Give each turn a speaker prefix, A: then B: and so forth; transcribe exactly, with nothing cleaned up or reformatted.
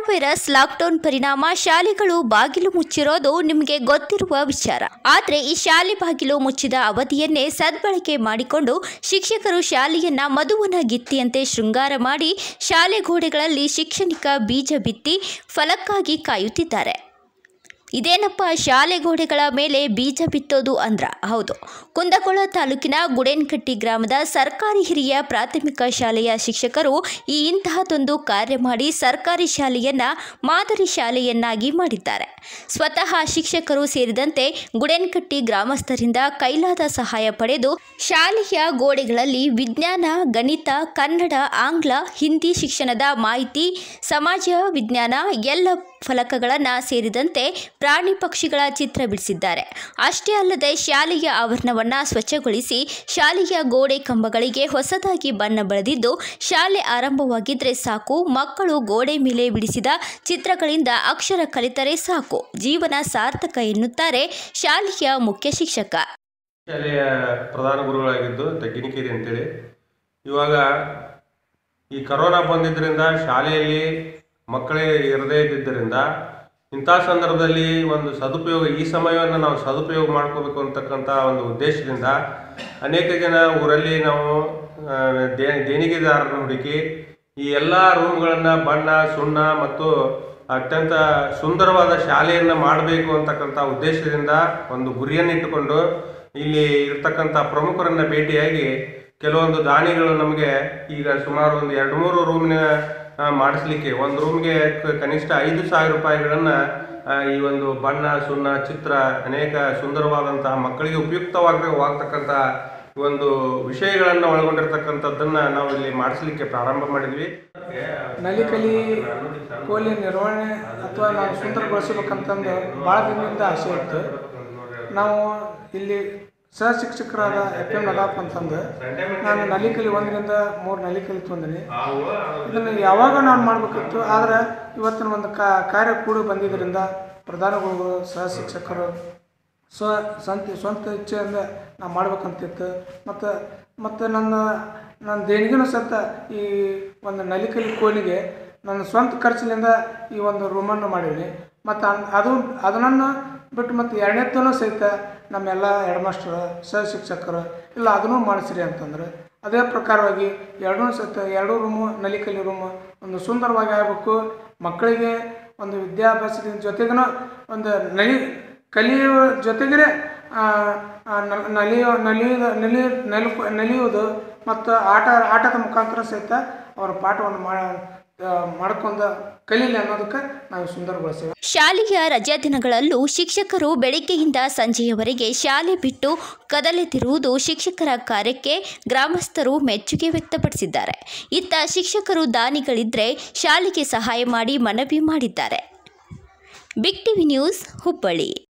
A: Virus lockdown ಪರಿಣಾಮ ಶಾಲೆಗಳು ಬಾಗಿಲು ಮುಚ್ಚಿರೋದು ನಿಮಗೆ ಗೊತ್ತಿರುವ ವಿಚಾರ. ಆದರೆ ಈ ಶಾಲೆ ಬಾಗಿಲು ಮುಚ್ಚಿದ ಅವಧಿಯನ್ನೇ ಸದ್ಬಳಕೆ ಮಾಡಿಕೊಂಡು ಶಿಕ್ಷಕರು ಶಾಲೆಯನ್ನ ಮಧುವನ ಗಿತ್ತಿಯಂತೆ ಶೃಂಗಾರ ಮಾಡಿ ಶಾಲೆ ಗೋಡೆಗಳಲ್ಲಿ ಶೈಕ್ಷಣಿಕ ಬೀಜ ಬಿತ್ತಿ ಫಲಕ್ಕಾಗಿ ಕಾಯುತ್ತಿದ್ದಾರೆ. ಇದೇನಪ್ಪ ಶಾಲೆ ಗೋಡೆಗಳ ಮೇಲೆ ಬೀಜ ಬಿತ್ತೋದು ಅಂದ್ರ? ಹೌದು, ಕುಂದಗೋಳ ತಾಲೂಕಿನ ಗುಡೇನಕಟ್ಟಿ ಗ್ರಾಮದ ಸರ್ಕಾರಿ ಹಿರಿಯ ಪ್ರಾಥಮಿಕ ಶಾಲೆಯ ಶಿಕ್ಷಕರು ಈ ಇಂತಹದೊಂದು ಕಾರ್ಯ ಮಾಡಿ ಸರ್ಕಾರಿ ಶಾಲೆಯನ್ನ ಮಾದರಿ ಶಾಲೆಯನ್ನಾಗಿ ಮಾಡಿದ್ದಾರೆ. ಸ್ವತಃ ಶಿಕ್ಷಕರು ಸೇರಿದಂತೆ ಗುಡೇನಕಟ್ಟಿ ಗ್ರಾಮಸ್ಥರಿಂದ ಕೈಲಾದ ಸಹಾಯ ಪಡೆದು ಶಾಲೆಯ ಗೋಡೆಗಳಲ್ಲಿ ವಿಜ್ಞಾನ, ಗಣಿತ, ಕನ್ನಡ, ಆಂಗ್ಲ, ಹಿಂದಿ ಶಿಕ್ಷಣದ ಮಾಹಿತಿ, ಸಮಾಜ ವಿಜ್ಞಾನ ಎಲ್ಲ ಫಲಕಗಳನ್ನು ಸೇರಿದಂತೆ ಪ್ರಾಣಿ ಪಕ್ಷಿಗಳ ಚಿತ್ರ ಬಿಡಿಸಿದ್ದಾರೆ. ಅಷ್ಟೇ ಅಲ್ಲದೆ ಶಾಲೆಯ ಆವರಣವನ್ನು ಸ್ವಚ್ಛಗೊಳಿಸಿ ಶಾಲೆಯ ಗೋಡೆ ಕಂಬಗಳಿಗೆ ಹೊಸದಾಗಿ ಬಣ್ಣ ಬಳಿದಿದ್ದು ಶಾಲೆ ಆರಂಭವಾಗಿದ್ರೆ ಸಾಕು, ಮಕ್ಕಳು ಗೋಡೆ ಮೇಲೆ ಬಿಡಿಸಿದ ಚಿತ್ರಗಳಿಂದ ಅಕ್ಷರ ಕಲಿತರೆ ಸಾಕು, ಜೀವನ ಸಾರ್ಥಕ ಎನ್ನುತ್ತಾರೆ ಶಾಲೆಯ ಮುಖ್ಯ ಶಿಕ್ಷಕ.
B: ಶಾಲೆಯ ಪ್ರಧಾನ ಗುರುಗಳಾಗಿದ್ದು ತಗ್ಗಿನಕೇರಿ ಅಂತೇಳಿ. ಇವಾಗ ಈ ಕರೋನಾ ಬಂದಿದ್ದರಿಂದ ಶಾಲೆಯಲ್ಲಿ ಮಕ್ಕಳೇ ಇರದೇ ಇದ್ದಿದ್ದರಿಂದ ಇಂಥ ಸಂದರ್ಭದಲ್ಲಿ ಒಂದು ಸದುಪಯೋಗ, ಈ ಸಮಯವನ್ನು ನಾವು ಸದುಪಯೋಗ ಮಾಡ್ಕೋಬೇಕು ಅಂತಕ್ಕಂಥ ಒಂದು ಉದ್ದೇಶದಿಂದ ಅನೇಕ ಜನ ಊರಲ್ಲಿ ನಾವು ದೇ ದೇಣಿಗೆದಾರರನ್ನು ಹುಡುಕಿ ಈ ಎಲ್ಲ ರೂಮ್ಗಳನ್ನು ಬಣ್ಣ, ಸುಣ್ಣ ಮತ್ತು ಅತ್ಯಂತ ಸುಂದರವಾದ ಶಾಲೆಯನ್ನು ಮಾಡಬೇಕು ಅಂತಕ್ಕಂಥ ಉದ್ದೇಶದಿಂದ ಒಂದು ಗುರಿಯನ್ನು ಇಟ್ಟುಕೊಂಡು ಇಲ್ಲಿ ಇರ್ತಕ್ಕಂಥ ಪ್ರಮುಖರನ್ನು ಭೇಟಿಯಾಗಿ ಕೆಲವೊಂದು ದಾನಿಗಳು ನಮಗೆ ಈಗ ಸುಮಾರು ಒಂದು ಎರಡು ಮೂರು ರೂಮಿನ ಮಾಡಿಸ್ಲಿಕ್ಕೆ ಒಂದು ರೂಮ್ಗೆ ಕನಿಷ್ಠ ಐದು ಸಾವಿರ ರೂಪಾಯಿಗಳನ್ನು ಈ ಒಂದು ಬಣ್ಣ, ಸುಣ್ಣ, ಚಿತ್ರ, ಅನೇಕ ಸುಂದರವಾದಂತಹ ಮಕ್ಕಳಿಗೆ ಉಪಯುಕ್ತವಾಗತಕ್ಕಂಥ ಒಂದು ವಿಷಯಗಳನ್ನು ಒಳಗೊಂಡಿರ್ತಕ್ಕಂಥದ್ದನ್ನು ನಾವು ಇಲ್ಲಿ ಮಾಡಿಸ್ಲಿಕ್ಕೆ ಪ್ರಾರಂಭ ಮಾಡಿದ್ವಿ.
C: ನಲಿಕಲಿ ಕೋಲಿ ನಿರ್ವಹಣೆ ಅಥವಾ ನಾವು ಸುಂದರಗೊಳಿಸಬೇಕಂತಂದು ಭಾಳ ದಿನದಿಂದ ಆಸೆ ಇತ್ತು. ನಾವು ಇಲ್ಲಿ ಸಹ ಶಿಕ್ಷಕರಾದ ಎಫ್ ಎಂ ನದಾಪ್ ಅಂತಂದು ನಾನು ನಲಿಕಲಿ ಒಂದರಿಂದ ಮೂರು ನಲಿಕಲಿ ತಂದೀನಿ. ಇದನ್ನು ಯಾವಾಗ ನಾನು ಮಾಡಬೇಕಿತ್ತು, ಆದರೆ ಇವತ್ತಿನ ಒಂದು ಕಾರ್ಯ ಕೂಡಿ ಬಂದಿದ್ದರಿಂದ ಪ್ರಧಾನ ಗುರುಗಳು, ಸಹ ಶಿಕ್ಷಕರು ಸ್ವ ಸ್ವಂತ ಸ್ವಂತ ಇಚ್ಛೆಯಿಂದ ನಾನು ಮಾಡ್ಬೇಕಂತಿತ್ತು. ಮತ್ತು ಮತ್ತು ನನ್ನ ನನ್ನ ದೇಣಿಗೆನೂ ಸಹಿತ ಈ ಒಂದು ನಲಿಕಲಿ ಕೋಲಿಗೆ ನನ್ನ ಸ್ವಂತ ಖರ್ಚಿನಿಂದ ಈ ಒಂದು ರೂಮನ್ನು ಮಾಡೀನಿ. ಮತ್ತು ಅದು ಅದನ್ನು ಬಿಟ್ಟು ಮತ್ತು ಎರಡನೇತ್ತೂ ಸಹಿತ ನಮ್ಮೆಲ್ಲ ಹೆಡ್ ಮಾಸ್ಟರ್, ಸಹ ಶಿಕ್ಷಕರು ಇಲ್ಲ ಅದನ್ನೂ ಮಾಡಿಸ್ರಿ ಅಂತಂದ್ರೆ ಅದೇ ಪ್ರಕಾರವಾಗಿ ಎರಡೂ ಸಹಿತ ಎರಡೂ ರೂಮು ನಲಿಕಲಿ ರೂಮು ಒಂದು ಸುಂದರವಾಗಿ ಆಗಬೇಕು. ಮಕ್ಕಳಿಗೆ ಒಂದು ವಿದ್ಯಾಭ್ಯಾಸದ ಜೊತೆಗೂ ಒಂದು ನಲಿ ಕಲಿಯುವ ಜೊತೆಗೇ ನಲಿಯೋ ನಲಿಯೋದು ನಲಿ ನಲಿ ನಲಿಯುವುದು ಮತ್ತು ಆಟ ಆಟದ ಮುಖಾಂತರ ಸಹಿತ ಅವರ ಪಾಠವನ್ನು ಮಾಡ ಮಾಡ್ಕೊಂಡು ಕಲೀಲಿ ಅನ್ನೋದಕ್ಕೆ ನಾವು ಸುಂದರಗೊಳಿಸ್ತೇವೆ.
A: ಶಾಲೆಯ ರಜಾ ದಿನಗಳಲ್ಲೂ ಶಿಕ್ಷಕರು ಬೆಳಗ್ಗೆಯಿಂದ ಸಂಜೆಯವರೆಗೆ ಶಾಲೆ ಬಿಟ್ಟು ಕದಲೆತಿರುವುದು ಶಿಕ್ಷಕರ ಕಾರ್ಯಕ್ಕೆ ಗ್ರಾಮಸ್ಥರು ಮೆಚ್ಚುಗೆ ವ್ಯಕ್ತಪಡಿಸಿದ್ದಾರೆ. ಇತ್ತ ಶಿಕ್ಷಕರು ದಾನಿಗಳಿದ್ರೆ ಶಾಲೆಗೆ ಸಹಾಯ ಮಾಡಿ ಮನವಿ ಮಾಡಿದ್ದಾರೆ. Big TV news, Hubballi.